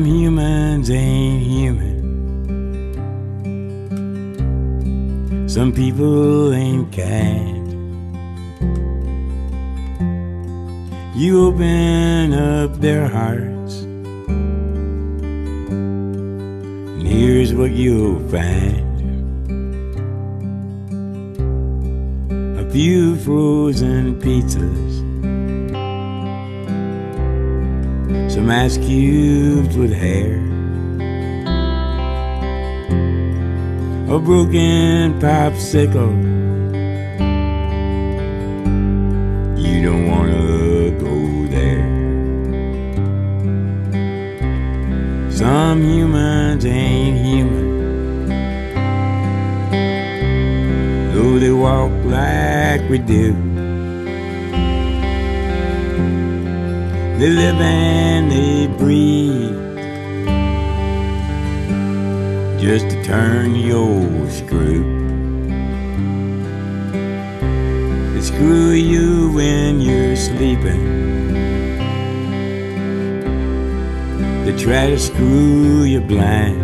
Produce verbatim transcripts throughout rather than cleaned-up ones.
humans ain't human. Some people ain't kind. You open up their hearts, and here's what you'll find. A few frozen pizzas, some ice cubes with hair, a broken popsicle. You don't wanna go there. Some humans ain't human, though they walk like we do. They live and they breathe just to turn the old screw. They screw you when you're sleeping. They try to screw you blind.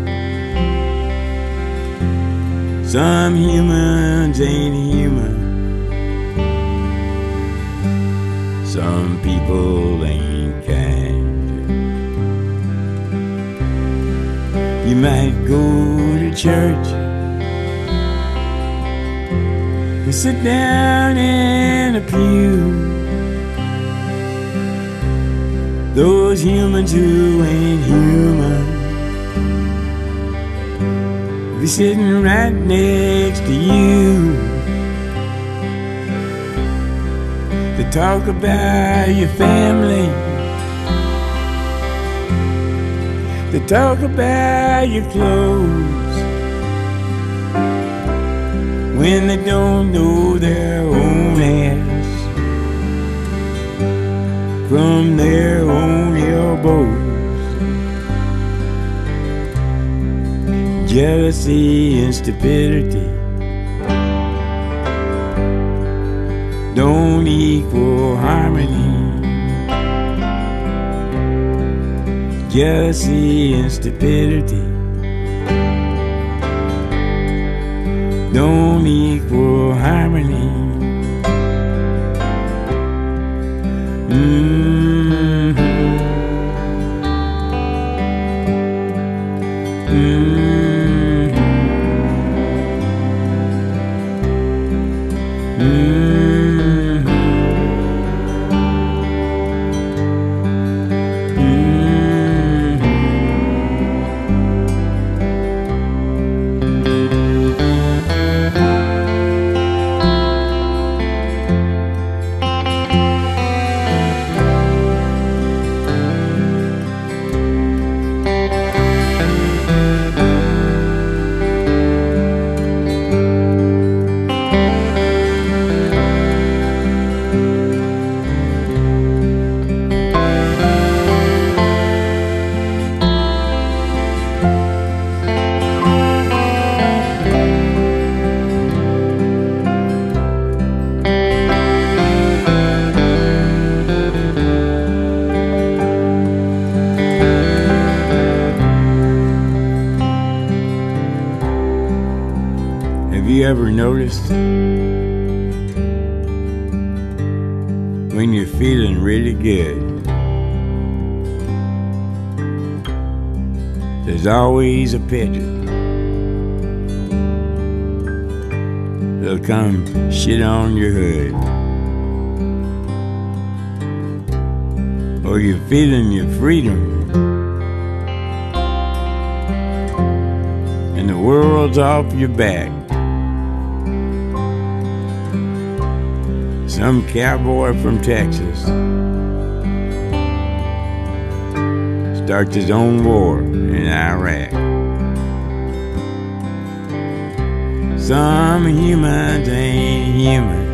Some humans ain't human. Some people ain't kind. You might go to church and sit down in a pew. Those humans who ain't human be sitting right next to you. They talk about your family, they talk about your clothes, when they don't know their own ass from their own elbows. Jealousy and stupidity don't equal harmony. Jealousy and stupidity don't equal harmony. Mm-hmm. Mm-hmm. Have you ever noticed when you're feeling really good, there's always a pigeon that'll come shit on your hood? Or you're feeling your freedom and the world's off your back. Some cowboy from Texas starts his own war in Iraq. Some humans ain't human.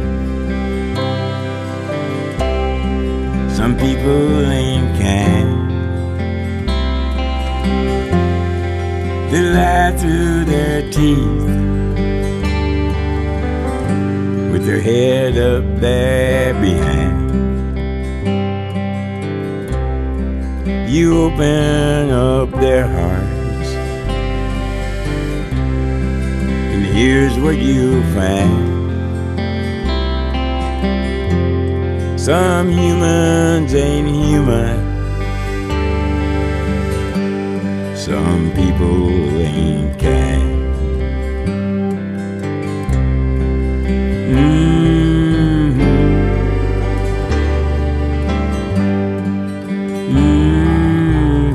Some people ain't kind. They lie through their teeth with their head up there behind. you open up their hearts, and here's what you'll find. Some humans ain't human. Some people ain't kind. Mm-hmm. Mm-hmm.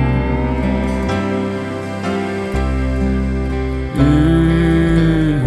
Mm-hmm.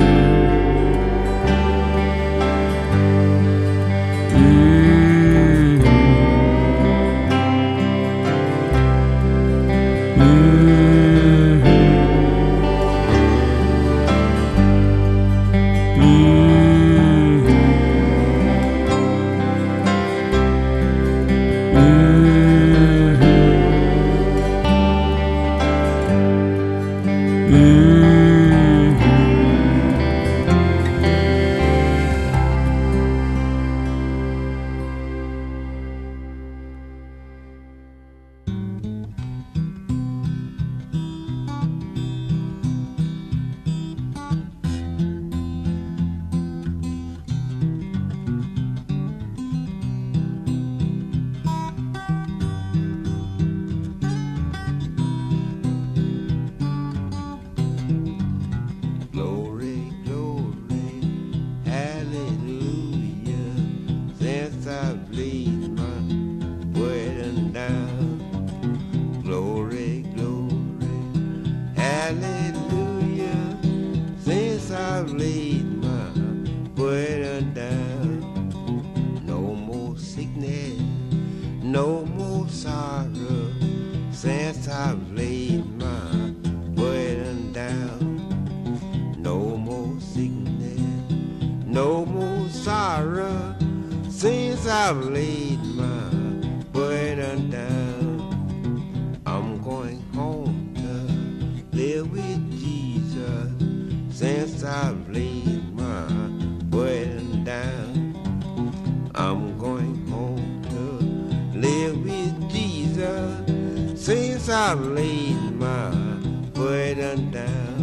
I've laid my burden down. No more sickness, no more sorrow, since I've laid my burden down. No more sickness, no more sorrow, since I've laid my burden down. I'm going home to live with Jesus, since I've laid my burden down. I'm going home to live with Jesus, since I've laid my burden down.